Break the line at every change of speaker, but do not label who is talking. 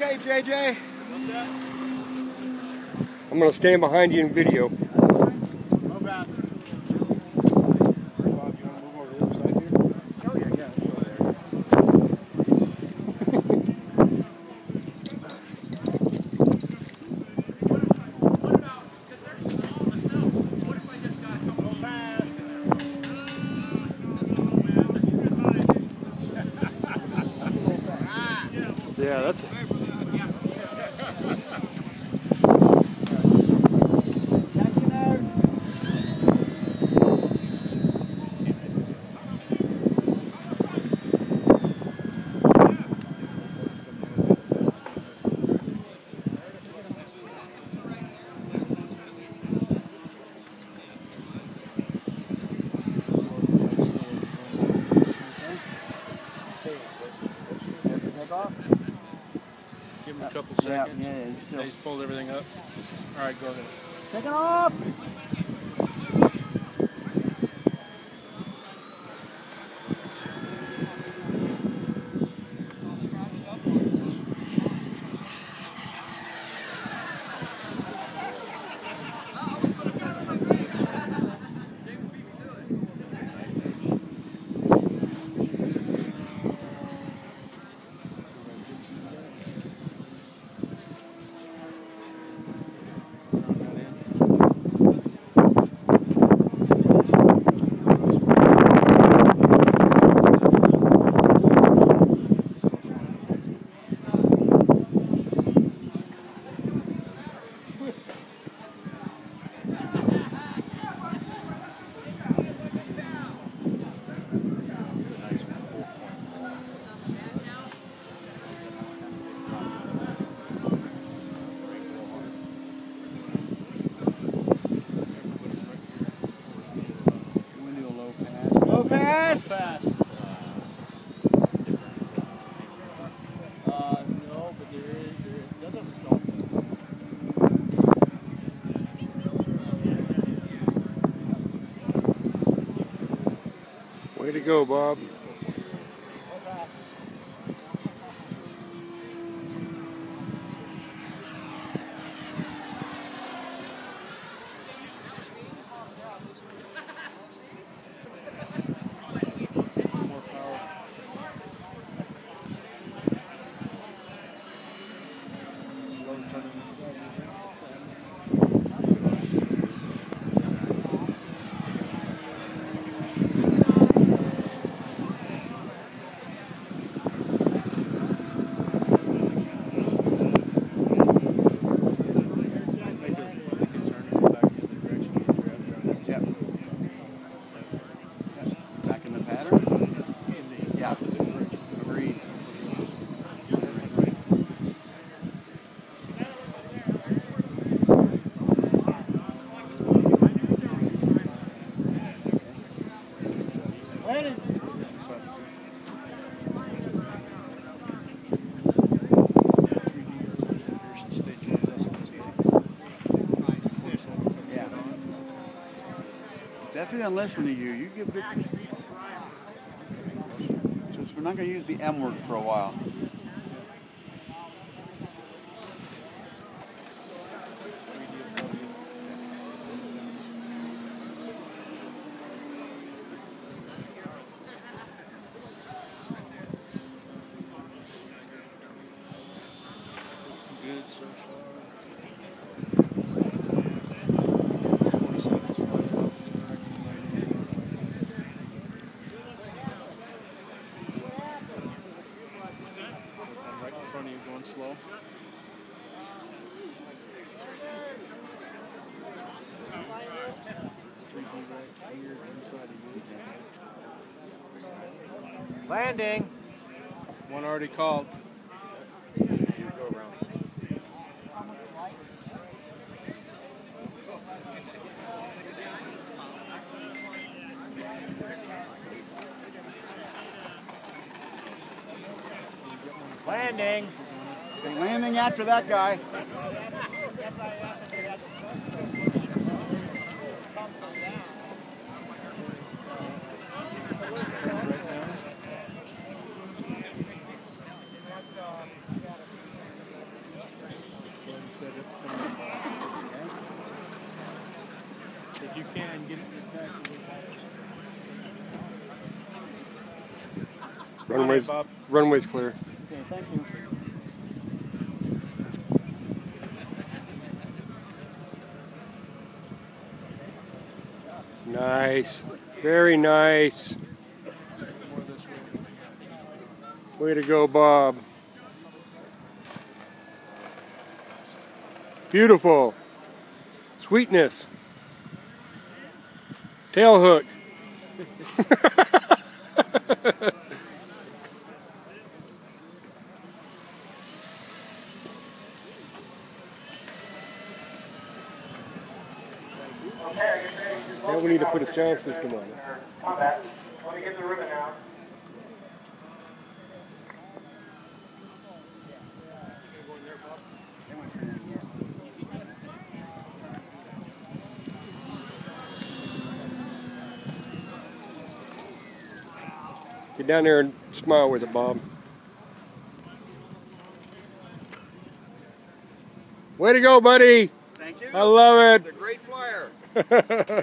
Okay, JJ.
I'm going to stand behind you in video. Yeah, that's it.
Give him a couple seconds.
Yeah,
He's pulled everything up. All right, go ahead.
Take it off! Low pass! No, but there does have a stall fence.
Way to go, Bob.
Back in the pattern? Yeah. Agreed.
Landing.
Definitely don't listen to you. You give good. Just, we're not going to use the M word for a while.
Good so far. Right in front of you, going slow. Landing. One already called. Landing.
Okay, landing after that guy.
Runway's,
Bob.
runway's clear.
Okay, thank you.
Nice. Very nice.
More this way.
Way to go, Bob. Beautiful. Sweetness. Tail hook. Now we need to put a sound system on it.
Combat. Let me get the ribbon out.
Get down there and smile with it, Bob. Way to go, buddy.
Thank you.
I love
It's a great flyer.
it.